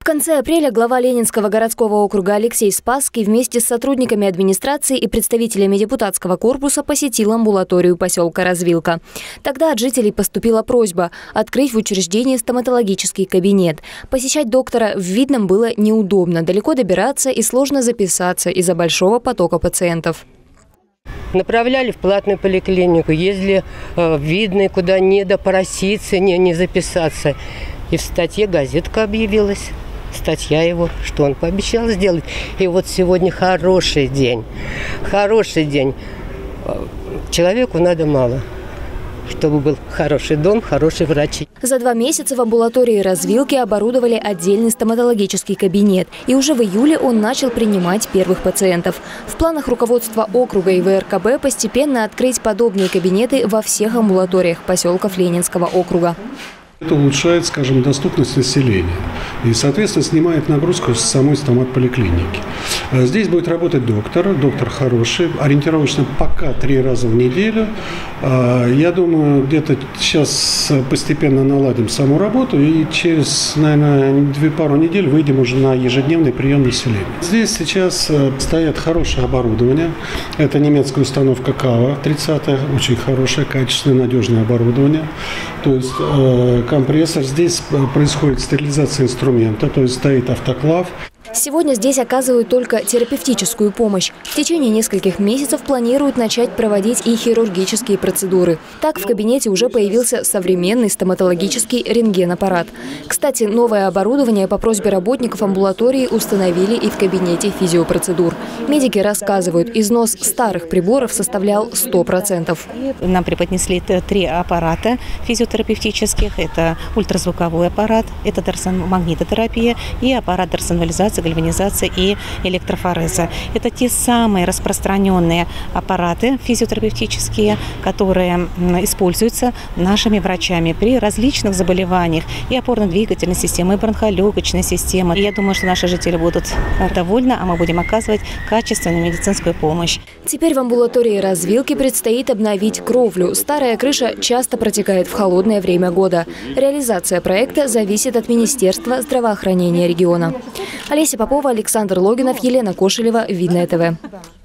конце апреля глава Ленинского городского округа Алексей Спасский вместе с сотрудниками администрации и представителями депутатского корпуса посетил амбулаторию поселка Развилка. Тогда от жителей поступила просьба открыть в учреждении стоматологический кабинет. Посещать доктора в Видном было неудобно, далеко добираться и сложно записаться из-за большого потока пациентов. Направляли в платную поликлинику, ездили в Видное, куда не допроситься, не записаться. И в статье газетка объявилась. Статья его, что он пообещал сделать. И вот сегодня хороший день. Хороший день. Человеку надо мало, чтобы был хороший дом, хорошие врачи. За 2 месяца в амбулатории Развилки оборудовали отдельный стоматологический кабинет. И уже в июле он начал принимать первых пациентов. В планах руководства округа и ВРКБ постепенно открыть подобные кабинеты во всех амбулаториях поселков Ленинского округа. Это улучшает, скажем, доступность населения и, соответственно, снимает нагрузку с самой стомат-поликлиники. Здесь будет работать доктор хороший, ориентировочно пока 3 раза в неделю. Я думаю, где-то сейчас постепенно наладим саму работу и через, наверное, пару недель выйдем уже на ежедневный прием населения. Здесь сейчас стоят хорошее оборудование. Это немецкая установка КАВА 30-я, очень хорошее, качественное, надежное оборудование. То есть компрессор. Здесь происходит стерилизация инструмента, то есть стоит автоклав. Сегодня здесь оказывают только терапевтическую помощь. В течение нескольких месяцев планируют начать проводить и хирургические процедуры. Так в кабинете уже появился современный стоматологический рентгенаппарат. Кстати, новое оборудование по просьбе работников амбулатории установили и в кабинете физиопроцедур. Медики рассказывают, износ старых приборов составлял 100%. Нам преподнесли 3 аппарата физиотерапевтических. Это ультразвуковой аппарат, это магнитотерапия и аппарат дарсонализации, гальванизации и электрофореза. Это те самые распространенные аппараты физиотерапевтические, которые используются нашими врачами при различных заболеваниях и опорно-двигательной системы, и бронхолегочной системы. И я думаю, что наши жители будут довольны, а мы будем оказывать качественную медицинскую помощь. Теперь в амбулатории Развилки предстоит обновить кровлю. Старая крыша часто протекает в холодное время года. Реализация проекта зависит от Министерства здравоохранения региона. Олеся Попова, Александр Логинов, Елена Кошелева, Видное ТВ.